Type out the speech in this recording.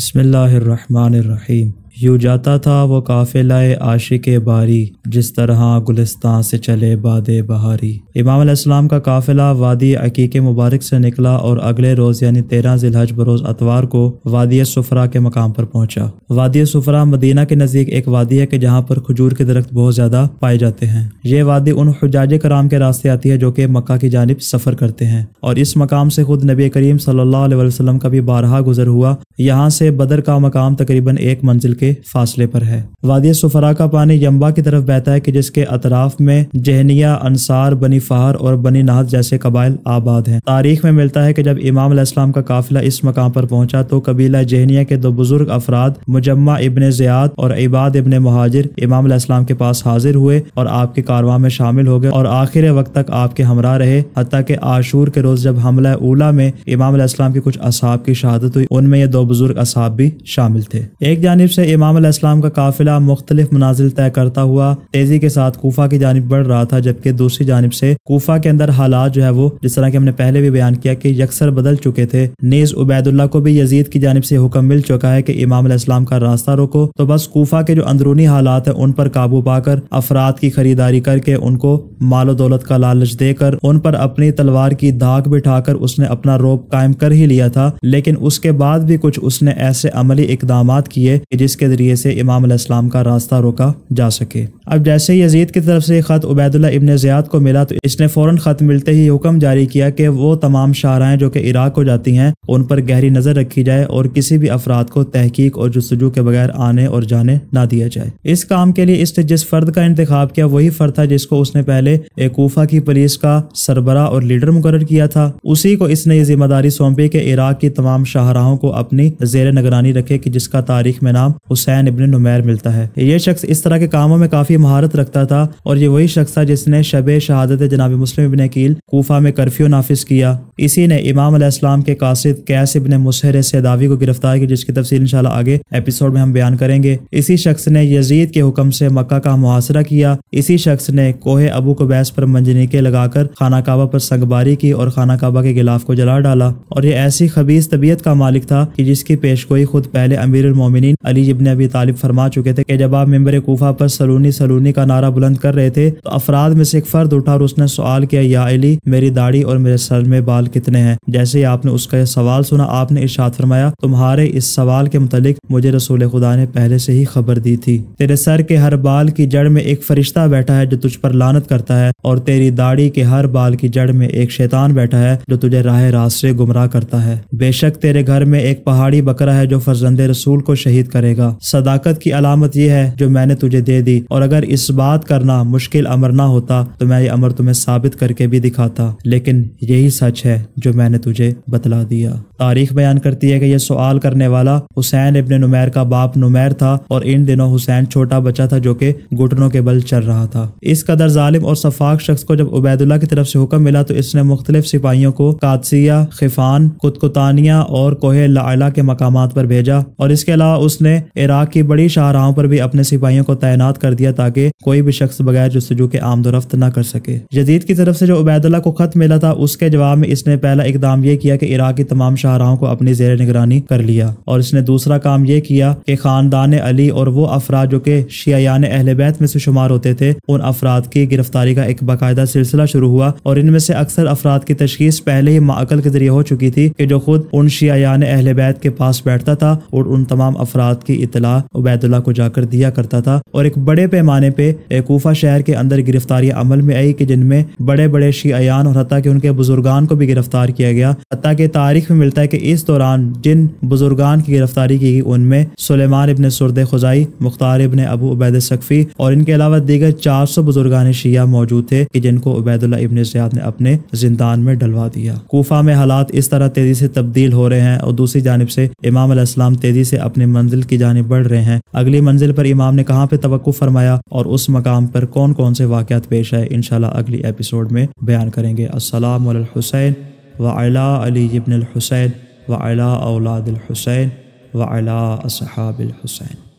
بسم اللہ الرحمن الرحیم۔ یوں جاتا تھا وہ قافلہ عاشق باری، جس طرح گلستان سے چلے باد بہاری۔ امام علیہ السلام کا قافلہ وادی عقیق مبارک سے نکلا اور اگلے روز یعنی 13 ذی الحج بروز اتوار کو وادی صفرا کے مقام پر پہنچا۔ وادی صفرا مدینہ کے نزدیک ایک وادی ہے کہ جہاں پر کھجور کے درخت بہت زیادہ پائے جاتے ہیں۔ یہ وادی ان حجاج کرام کے راستے آتی ہے جو کہ مکہ کی جانب سفر کرتے ہیں، اور اس مقام سے خود نبی کریم صلی اللہ علیہ وسلم کا بھی بارہا گزر ہوا۔ یہاں سے بدر کا مقام تقریباً 1 منزل کے فاصلے پر ہے۔ وادی صفرا کا پانی ینبع کی طرف بہتا ہے کہ جس کے اطراف میں جہنیہ، انصار، بنی فہر اور بنی نہد جیسے قبائل آباد ہیں۔ تاریخ میں ملتا ہے کہ جب امام علیہ السلام کا قافلہ اس مقام پر پہنچا تو قبیلہ جہنیہ کے 2 بزرگ افراد مجمع ابن زیاد اور عباد ابن مہاجر امام علیہ السلام کے پاس حاضر ہوئے اور آپ کے کارواں میں شامل ہو گئے اور آخر وقت تک آپ کے ہمراہ رہے، حتیٰ کہ عاشور کے روز جب حملہ اولا میں امام علیہ السلام کے کچھ اصحاب کی شہادت ہوئی، ان میں یہ 2 بزرگ اصحاب بھی شامل تھے۔ ایک جانب سے امام علیہ السلام کا قافلہ مختلف منازل طے کرتا ہوا تیزی کے ساتھ کوفہ کی جانب بڑھ رہا تھا، جبکہ دوسری جانب سے کوفہ کے اندر حالات جو ہے وہ جس طرح کہ ہم نے پہلے بھی بیان کیا کہ یکسر بدل چکے تھے۔ نیز عبید اللہ کو بھی یزید کی جانب سے حکم مل چکا ہے کہ امام علیہ السلام کا راستہ روکو، تو بس کوفہ کے جو اندرونی حالات ہیں ان پر قابو پا کر افراد کی خریداری کر کے ان کو مال و دولت کا لالچ دے کر ان پر اپنی تلوار کی دھاک بٹھا کر اس نے اپنا رعب قائم کر ہی لیا تھا، لیکن اس کے بعد بھی کچھ اس نے ایسے عملی اقدامات کیے کہ جس کے ذریعے سے امام علیہ السلام کا راستہ روکا جا سکے۔ اب جیسے یزید کی طرف سے خط عبید اللہ ابن زیاد کو ملا تو اس نے فوراً خط ملتے ہی حکم جاری کیا کہ وہ تمام شاہراہیں جو کہ عراق کو جاتی ہیں ان پر گہری نظر رکھی جائے اور کسی بھی افراد کو تحقیق اور جستجو کے بغیر آنے اور جانے نہ دیا جائے۔ اس کام کے لیے اس نے جس فرد کا انتخاب کیا وہی فرد تھا جس کو اس نے پہلے کوفہ کی پولیس کا سربراہ اور لیڈر مقرر کیا تھا، اسی کو اس نے یہ ذمہ داری سونپی کہ عراق کی تمام شاہراہوں کو اپنی زیر نگرانی رکھے کہ جس کا تاریخ میں نام حسین ابن نمیر ملتا ہے۔ یہ شخص اس طرح کے کاموں میں کافی مہارت رکھتا تھا اور یہ وہی شخص تھا جس نے شب شہادت جناب مسلم ابن عقیل کوفہ میں کرفیو نافذ کیا۔ اسی نے امام علیہ السلام کے قاصد قیس ابن مسہر سیداوی کو گرفتار کیا، جس کی تفصیل انشاءاللہ آگے ایپیسوڈ میں ہم بیان کریں گے۔ اسی شخص نے یزید کے حکم سے مکہ کا محاصرہ کیا۔ اسی شخص نے کوہ ابو قبیس پر منجنیقیں لگا کر خانہ کعبہ پر سنگباری کی اور خانہ کعبہ کے غلاف کو جلا ڈالا، اور یہ ایسی خبیث طبیعت کا مالک تھا کہ جس کی پیشگوئی خود پہلے امیر المومنین علی ابن ابی طالب فرما چکے تھے کہ جب آپ ممبر کوفہ پر سلونی سلونی کا نعرہ بلند کر رہے تھے تو افراد میں سے ایک فرد اٹھا اور اس نے سوال کیا، یا علی میری داڑھی اور میرے سر میں بال کتنے ہیں؟ جیسے ہی آپ نے اس کا یہ سوال سنا آپ نے ارشاد فرمایا، تمہارے اس سوال کے متعلق مجھے رسول خدا نے پہلے سے ہی خبر دی تھی۔ تیرے سر کے ہر بال کی جڑ میں ایک فرشتہ بیٹھا ہے جو تجھ پر لعنت کرتا ہے، اور تیری داڑھی کے ہر بال کی جڑ میں ایک شیطان بیٹھا ہے جو تجھے راہ راست سے گمراہ کرتا ہے۔ بے شک تیرے گھر میں ایک پہاڑی بکرا ہے جو فرزند رسول کو شہید کرے گا۔ صداقت کی علامت یہ ہے جو میں نے تجھے دے دی، اور اگر اس بات کرنا مشکل امر نہ ہوتا تو میں یہ امر تمہیں ثابت کر کے بھی دکھاتا، لیکن یہی سچ ہے جو میں نے تجھے بتلا دیا۔ تاریخ بیان کرتی ہے کہ یہ سوال کرنے والا حسین ابن نمیر کا باپ نمیر تھا، اور ان دنوں حسین چھوٹا بچہ تھا جو کہ گھٹنوں کے بل چل رہا تھا۔ اس قدر ظالم اور سفاک شخص کو جب عبید اللہ کی طرف سے حکم ملا تو اس نے مختلف سپاہیوں کو قادسیہ، خفان، قطقطانیہ اور کوہ لعلہ کے مقامات پر بھیجا، اور اس کے علاوہ اس نے عراق کی بڑی شاہراہوں پر بھی اپنے سپاہیوں کو تعینات کر دیا تاکہ کوئی بھی شخص بغیر جستجو کے آمد و رفت نہ کر سکے۔ یزید کی طرف سے جو عبید اللہ کو خط ملا تھا اس کے جواب میں اس نے پہلا اقدام یہ کیا کہ عراق کی تمام شاہراہوں کو اپنی زیر نگرانی کر لیا، اور اس نے دوسرا کام یہ کیا کہ خاندان علی اور وہ افراد جو کہ شیعیان اہل بیت میں سے شمار ہوتے تھے ان افراد کی گرفتاری کا ایک باقاعدہ سلسلہ شروع ہوا، اور ان میں سے اکثر افراد کی تشخیص پہلے ہی معقل کے ذریعے ہو چکی تھی کہ جو خود ان شیعیان اہل بیت کے پاس بیٹھتا تھا اور ان تمام افراد کی اطلاع عبید اللہ کو جا کر دیا کرتا تھا، اور ایک بڑے پیمانے پہ کوفہ شہر کے اندر گرفتاریاں عمل میں آئی کہ جن میں بڑے بڑے شیعیان اور حتیٰ کہ ان کے بزرگان کو بھی گرفتار کیا گیا۔ حتیٰ کہ تاریخ میں ملتا ہے کہ اس دوران جن بزرگان کی گرفتاری کی گئی ان میں سلیمان ابن سرد خزائی، مختار ابن ابو عبید سقفی اور ان کے علاوہ دیگر 400 بزرگان شیعہ موجود تھے کہ جن کو عبید اللہ ابن زیاد نے اپنے زندان میں ڈلوا دیا۔ کوفہ میں حالات اس طرح تیزی سے تبدیل ہو رہے ہیں اور دوسری جانب سے امام علیہ السلام تیزی سے اپنی منزل کی جانب بڑھ رہے ہیں۔ اگلی منزل پر امام نے کہاں پہ توقف فرمایا اور اس مقام پر کون کون سے واقعات پیش آئے انشاءاللہ اگلی ایپیسوڈ میں بیان کریں گے۔ السلام علی الحسین وعلی علی ابن الحسین وعلی اولاد الحسین وعلی اصحاب الحسین۔